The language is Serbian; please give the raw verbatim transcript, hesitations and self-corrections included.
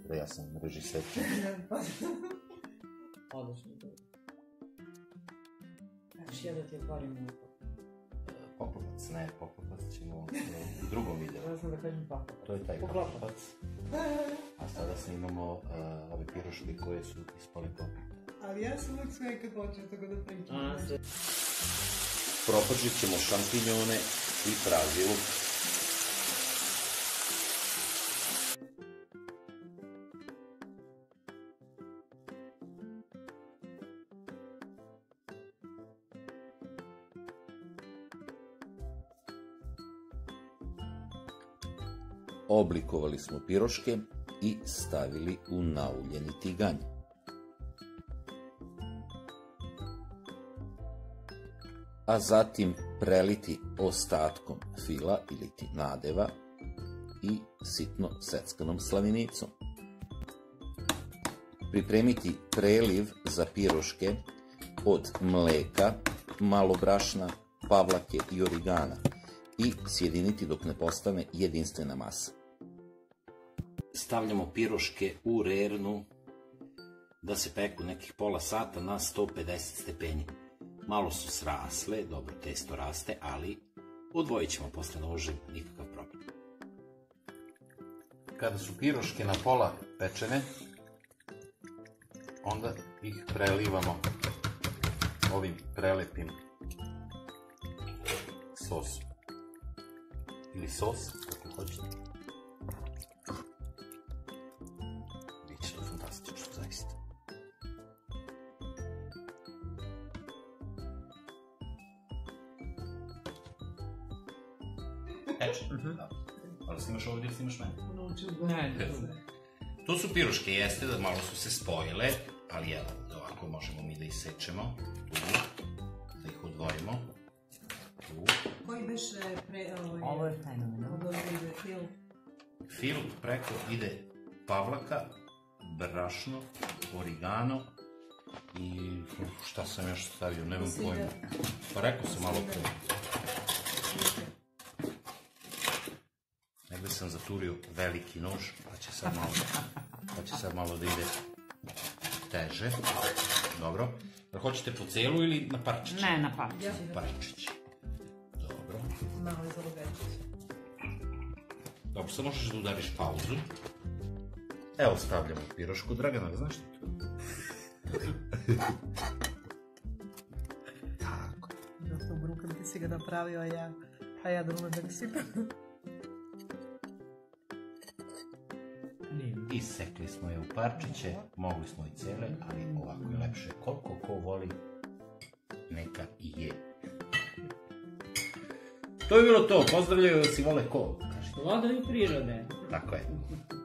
da ja sam režiserčan. Odlično. Kaš ja da ti otvorim ovo? Popovac, ne, popovac ćemo u drugom videu. Ja sam da kažem popovac. To je taj popovac. A sada snimamo ove piroške koje su ispale kopite. Ali ja sam uvijek sve kad počnem tako da pričam. Propržit ćemo šampinjone i praži luk. Oblikovali smo piroške i stavili u nauljeni tiganj. A zatim preliti ostatkom fila ili ti nadeva i sitno seckanom slavinicom. Pripremiti preliv za piroške od mleka, malo brašna, pavlake i origana i sjediniti dok ne postane jedinstvena masa. Stavljamo piroške u rernu da se peku nekih pola sata na sto pedeset stepeni. Malo su srasle, dobro testo raste, ali odvojit ćemo posle nožem, nikakav problem. Kada su piroške na pola pečene, onda ih prelivamo ovim prelepim sosom. Ili sos, kako hoćete. Biće to fantastično, zaista. Eče, ali snimaš ovdje ili snimaš mene? Ne, To su piroške, jeste da malo su se spojile, ali evo, ovako možemo mi da isečemo, tu, da ih odvojimo, tu. Koji beše pre... ovo je fenomenalno. Ovo ide fil. Fil preko ide pavlaka, brašno, origano i šta sam još stavio, nemam pojma. Pa rekao sam malo pre. Negde sam zaturio veliki nož, pa će sad malo, pa će sad malo da ide teže. Dobro. Da hoćete po celu ili na parčić? Ne, na parčić. Parčić. Dobro. Malo iz ovog večića. Dobro, sad možeš da udariš pauzu. Evo stavljamo pirošku. Dragana, znaš ti to? Tako. Dosta ubrukam, ti si ga napravio, a ja, a ja da umem da ga sipam. Isekli smo je u parčiće, mogli smo i cele, ali ovako je lepše. Koliko ko voli, neka i je. To je bilo to, pozdravljaju si vole ko? Vlada i prirode. Tako je.